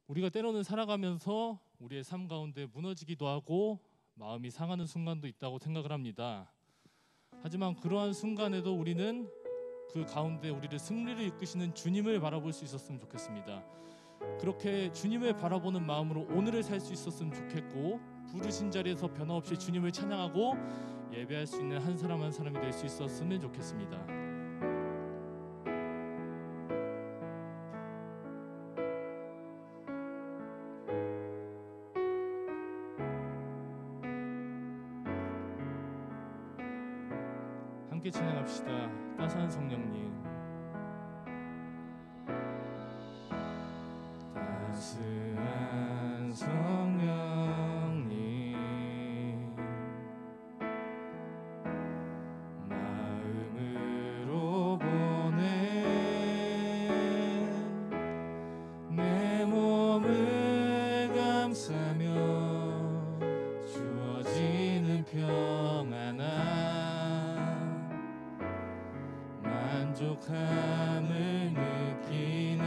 우리가 때로는 살아가면서 우리의 삶 가운데 무너지기도 하고 마음이 상하는 순간도 있다고 생각을 합니다. 하지만 그러한 순간에도 우리는 그 가운데 우리를 승리를 이끄시는 주님을 바라볼 수 있었으면 좋겠습니다. 그렇게 주님을 바라보는 마음으로 오늘을 살 수 있었으면 좋겠고, 부르신 자리에서 변함없이 주님을 찬양하고 예배할 수 있는 한 사람 한 사람이 될 수 있었으면 좋겠습니다. 함께 찬양합시다. 따스한 성령님, 따스한 성령님, 마음으로 보내 내 몸을 감싸며 주어지는 평안함, 만족함을 느끼네.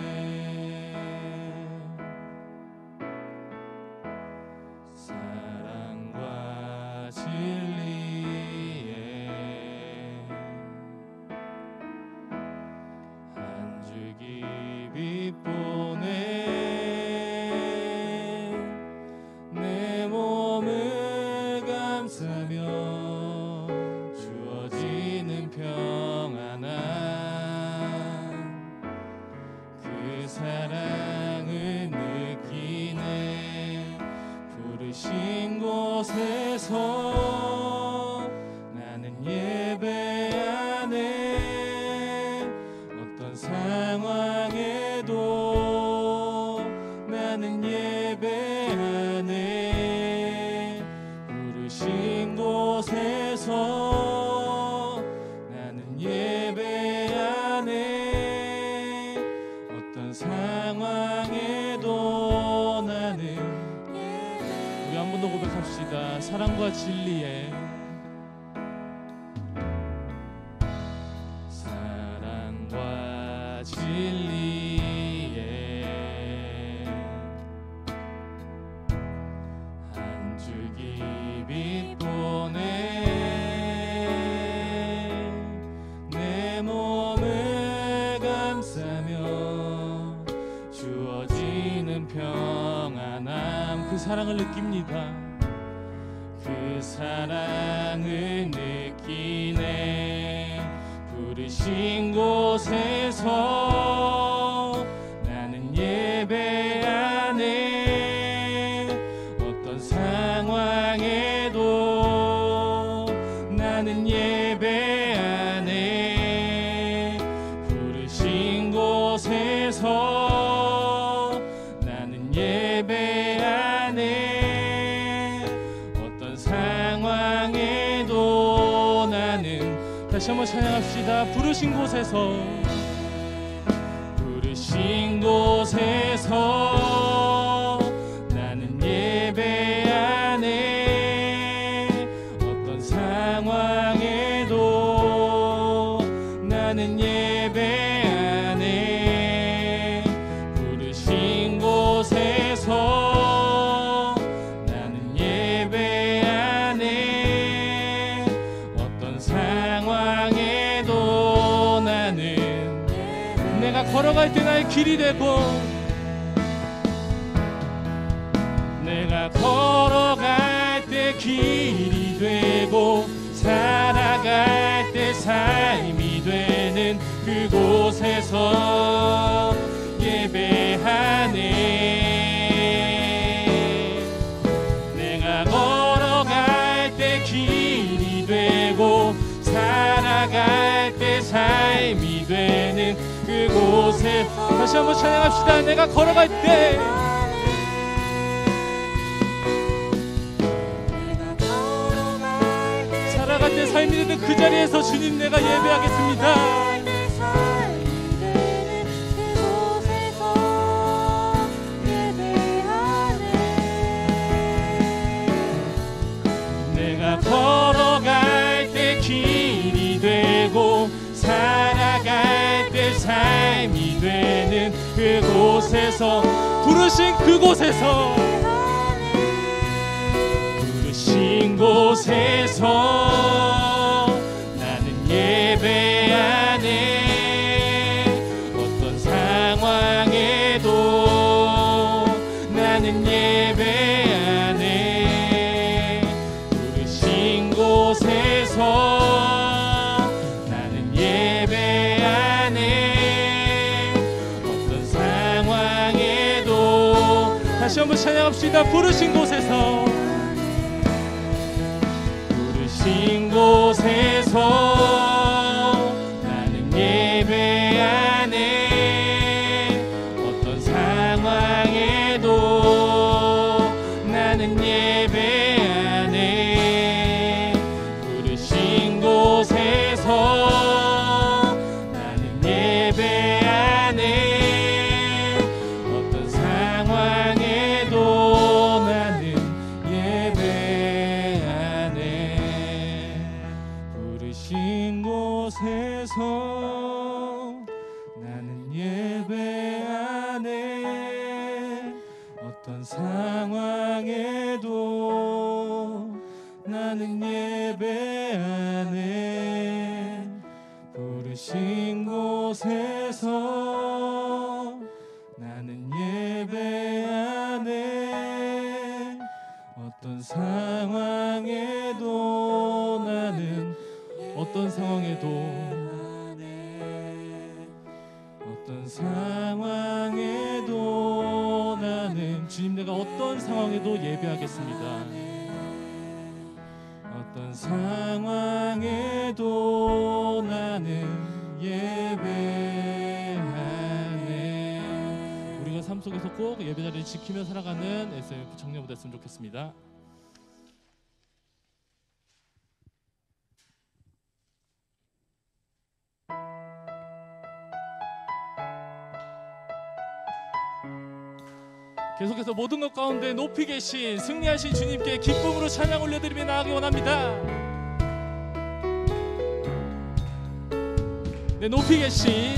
사랑과 진리에 한 줄기 빛 보내 내 몸을 감싸며 주어지는 평안함, 그 사랑을 느끼네. 부르신 곳에서 나는 예배하네. 어떤 상황에도 나는 예배하네. 부르신 곳에서 나는 예배하네. 어떤 상황에도 나는. 우리 한 번 더 고백합시다. 사랑과 진리에, 사랑과 진리에 한 줄기 빛 보내 내 몸을 감싸며 주어지는 평안함, 그 사랑을 느낍니다. 그 사랑을 느끼네. 부르신 곳에서 나는 예배하네. 어떤 상황에도 나는 예배하네. 부르신 곳에서 나는 예배하네. 어떤 상황에도 나는. 다시 한번 찬양합시다. 부르신 곳에서, 부르신 곳에서 나는 예배하네. 어떤 상황에도 나는 예배하네. 부르신 곳에서 나는 예배하네. 어떤 상황에도 나는. 내가 걸어갈 때 나의 길이 되고, 내가 걸어갈 때 길이 되고, 살아갈 때 삶이 되는 그곳에서 예배하네. 내가 걸어갈 때 길이 되고, 살아갈 때 삶이 되는 그곳에. 다시 한번 찬양합시다. 내가 걸어갈 때, 살아갈 때 삶이 되는 그 자리에서 주님 내가 예배하겠습니다. 내가 걸어갈 때 길이 되고, 살아갈 때 삶이 되는 그곳. 곳에서 부르신 그곳에서 부르신 곳에서 나는 예배하네. 어떤 상황에도 나는 예배하네. 부르신 곳에서 나는 예배하네. 어떤 상황에도 다시 한번 찬양합시다. 부르신 곳에서 부르신 곳에서 나는 예배하네. 어떤 상황에도 나는 예배하네. 부르신 곳에서 나는 예배하네. 어떤 상황에도 나는 예배하네. 부르신 곳에서 나는 예배하네. 어떤 상황에도 나는 예배하네. 부르신 곳에서 나는 예배하네. 어떤 상황에도 나는 어떤 상황에도 어떤 상황에도 나는 주님 내가 어떤 상황에도 예배하겠습니다. 어떤 상황에도 나는 예배하네. 우리가 삶 속에서 꼭 예배자리를 지키며 살아가는 SMF 청년부 됐으면 좋겠습니다. 계속해서 모든 것 가운데 높이 계신 승리하신 주님께 기쁨으로 찬양 올려드리며 나아가기 원합니다. 내 높이 계신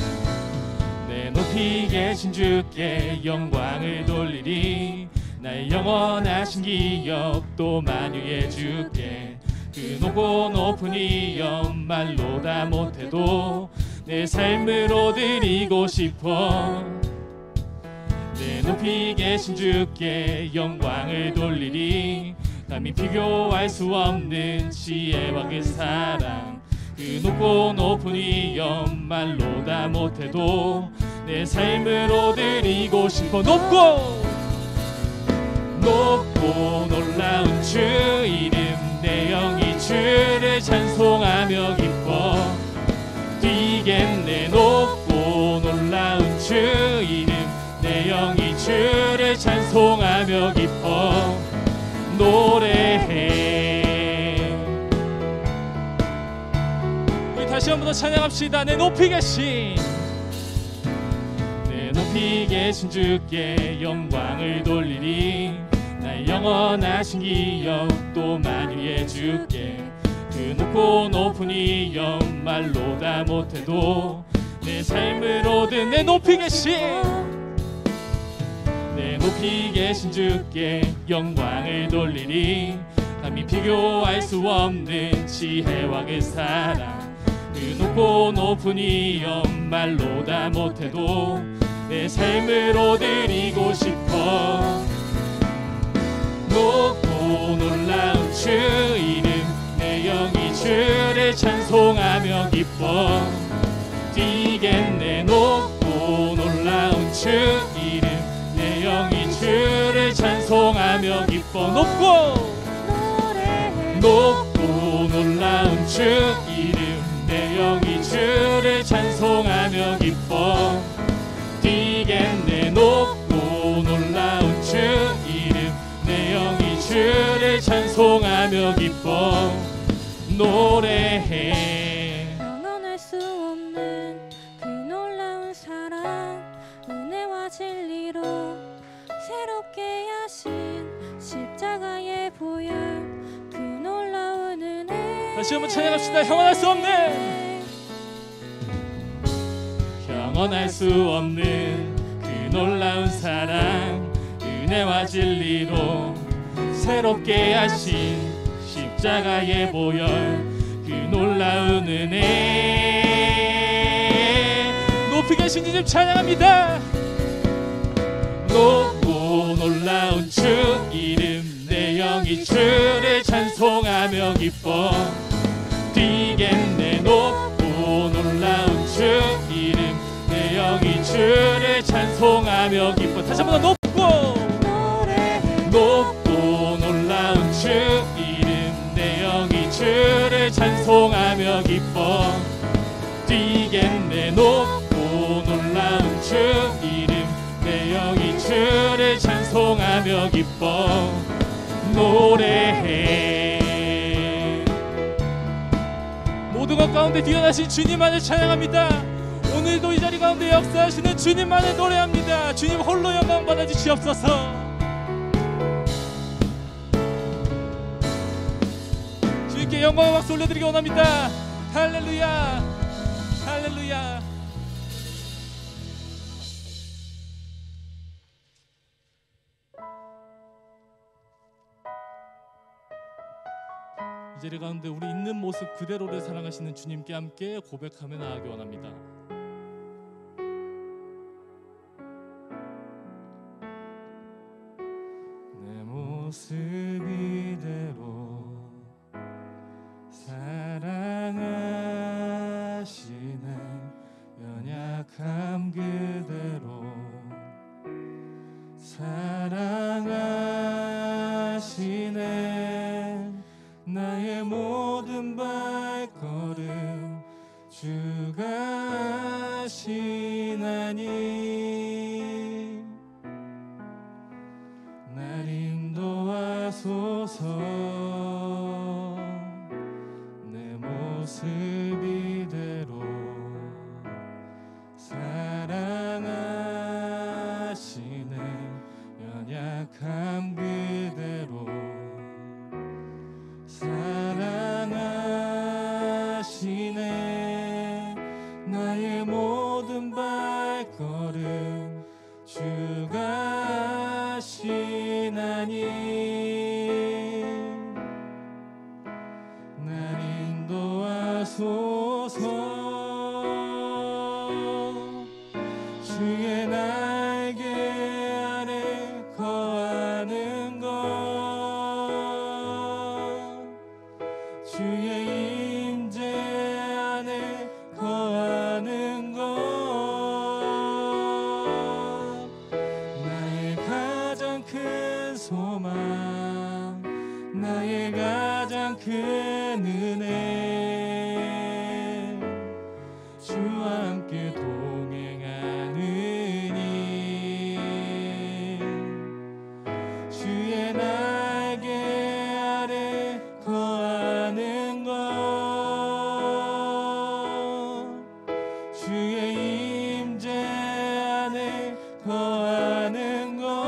주께 영광을 돌리리. 나의 영원하신 기업 또 만유의 주께 그 높고 높은 이름 말로 다 못해도 내 삶으로 드리고 싶어. 내 높이 계신 주께 영광을 돌리리. 감히 비교할 수 없는 지혜와 그 사랑 그 높고 높은 이름 말로 다 못해도 내 삶으로 드리고 싶어. 높고 놀라운 주 이름 내 영이 주를 찬송하며 기뻐 뛰겠네. 높고 놀라운 주 이름 내 영이 주를 찬송하며 기뻐 노래해. 우리 다시 한 번 더 찬양합시다. 내 높이 계신 주께 영광을 돌리리. 나의 영원하신 기업 또 만유의 주께 그 높고 높은 이름 말로 다 못해도 내 삶을 얻은 내 높이 계신 주께 영광을 돌리리. 감히 비교할 수 없는 지혜와 그 사랑 그 높고 높은 이름 말로 다 못해도 내 삶으로 드리고 싶어. 높고 놀라운 주 이름 내 영이 주를 찬송하며 기뻐 뛰겠네. 높고 놀라운 주 이름 내 영이 주를 찬송하며 기뻐. 높고 놀라운 주 이름 내 영이 주를 찬송하며 기뻐 뛰겠네. 높고 놀라운 주 이름 내 영이 주를 찬송하며 기뻐 노래해. 영원할 수 없는 그 놀라운 사랑 은혜와 진리로 새롭게 하신 십자가의 보혈 그 놀라운 은혜. 다시 한번 찬양합시다. 영원할 수 없는 그 놀라운 사랑 은혜와 진리로 새롭게 하신 십자가의 보혈 그 놀라운 은혜 높이 계신 주님 찬양합니다. 높고 놀라운 주 이름 내 영이 주를 찬송하며 기뻐 뛰겠네. 높고 놀라운 주 이름 내 영이 주를 찬송하며 기뻐. 다시 한번 더 높고 놀라운 주 이름 내 영이 주를 찬송하며 기뻐 뛰겠네. 높고 놀라운 주 이름 내 영이 주를 찬송하며 기뻐 노래해. 모든 것 가운데 뛰어나신 주님만을 찬양합니다. 오늘도 이 자리 가운데 역사하시는 주님만을 노래합니다. 주님 홀로 영광 받아주시옵소서. 주님께 영광의 박수 올려드리기 원합니다. 할렐루야 할렐루야. 이 자리 가운데 우리 있는 모습 그대로를 사랑하시는 주님께 함께 고백하며 나아가기 원합니다. 내 모습 이대로 사랑하시네. 연약함 그대로 사랑하시네. 나의 모든 발걸음 주가 하시나니 날 인도하소서. 내 모습 이대로 사랑하시네. 연약함 그대로 사랑하시네. 나의 모든 발걸음 주가 하시나니 날 인도하소서. 주의 날개 아래 거하는 것 주의 임재 안에 거하는 것 나의 가장 큰 소망 나의 가장 큰 은혜 주와 함께 동행하느니 주의 날개 아래 거하는 것 주의 임재 안에 거하는 것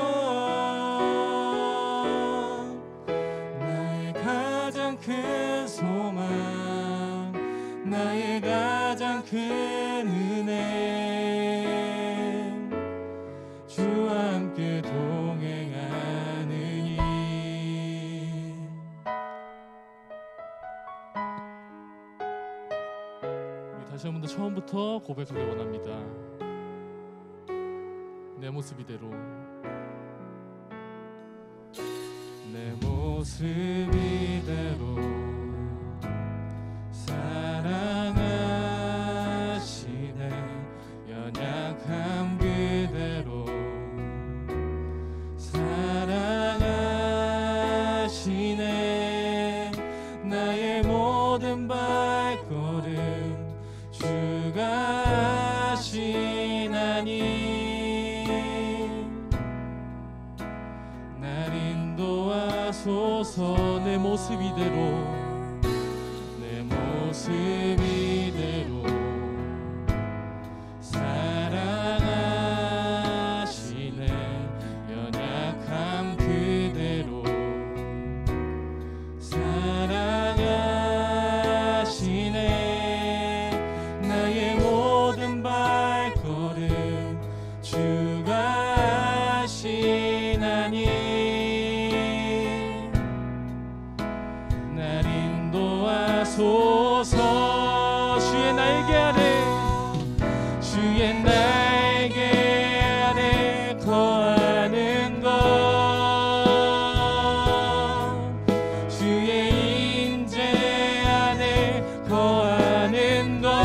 나의 가장 큰 소망 나의 가장 큰 은혜 주와 함께 동행하느니. 다시 한 번 더 처음부터 고백하기 원합니다. 내 모습 이대로 내 모습 이대로 사랑하시네. 연약함 그대로 사랑하시네. 나의 모든 발걸음 주가 하시나니 날 인도하소서. 내 모습 이대로 내 모습 이대로 사랑하시네. 연약함 그대로 사랑하시네. 나의 모든 발걸음 주가 하나님 날 인도하소서. 주의 날개 아래 주의 날개 아래 거하는 것 주의 임재 안에 거하는 것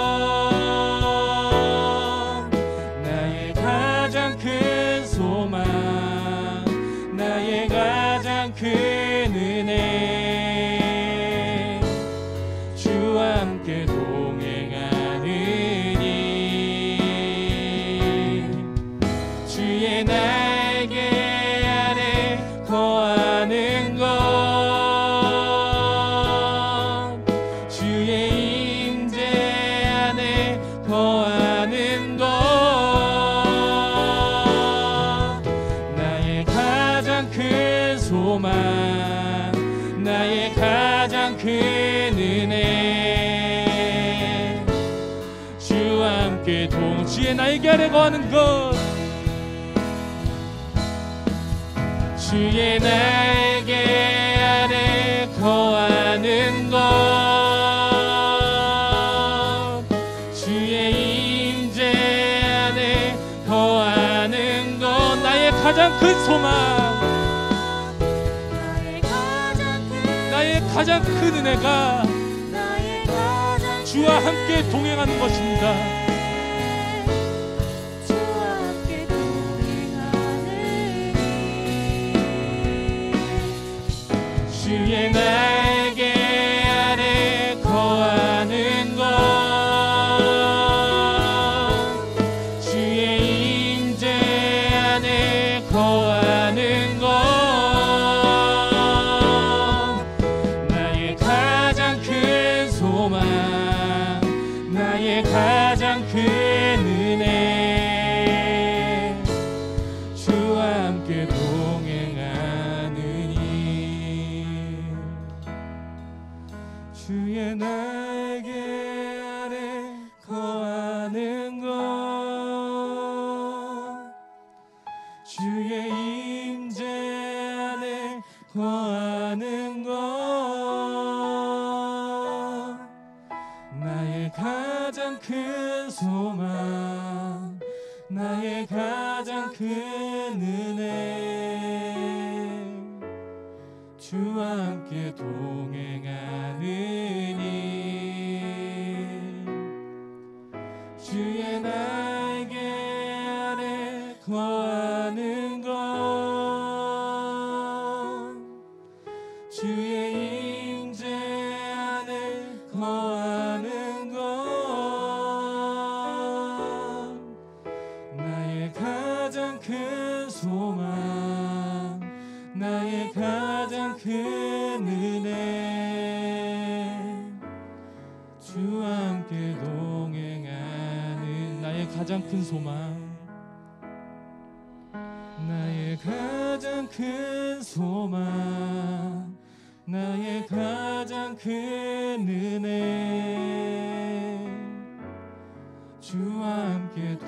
나의 가장 큰 소망 나의 가장 큰 은혜 주와 함께 동행하느니 주의 날개 아래 거하는 것 주의 임재 안에 거하는 것 나의 가장 큰 소망 나의 가장 큰 은혜 주와 함께 주의 날개 아래 거하는 것 주의 날개 아래 거하는 것 주의 임재 안에 거하는 것 나의 가장 큰 소망 나의 가장 큰 은혜가 주와 함께 동행하는 것입니다. 주의 날개 아래 거하는 것 주의 임재 안에 거하는 것 나의 가장 큰 소망 나의 가장 큰 은혜 주와 함께 동행하느니 주의 날개 아래 거하는 것 주의 임재 안에 거하는 것 나의 가장 큰 소망 나의 가장 큰 은혜 주와 함께 동행하느니 주의 날개 아래 거하는 것 주의 임재 안에 거하는 것 나의 가장 큰 소망 나의 가장 큰 은혜 주와 함께 동행하는 나의 가장 큰 소망 나의 가장 큰 소망 나의 가장 큰 은혜 주와 함께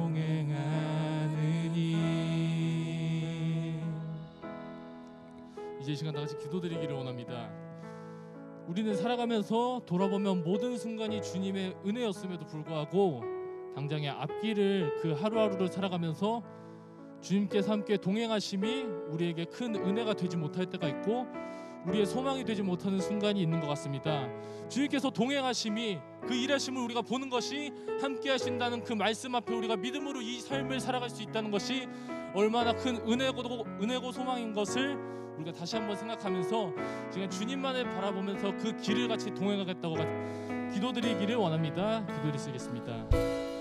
동행하느니 이제 이 시간 다 같이 기도드리기를 원합니다. 우리는 살아가면서 돌아보면 모든 순간이 주님의 은혜였음에도 불구하고 당장의 앞길을 그 하루하루를 살아가면서 주님께서 함께 동행하심이 우리에게 큰 은혜가 되지 못할 때가 있고 우리의 소망이 되지 못하는 순간이 있는 것 같습니다. 주님께서 동행하심이 그 일하심을 우리가 보는 것이 함께 하신다는 그 말씀 앞에 우리가 믿음으로 이 삶을 살아갈 수 있다는 것이 얼마나 큰 은혜고 소망인 것을 우리가 다시 한번 생각하면서 지금 주님만을 바라보면서 그 길을 같이 동행하겠다고 기도드리기를 원합니다. 기도드리겠습니다.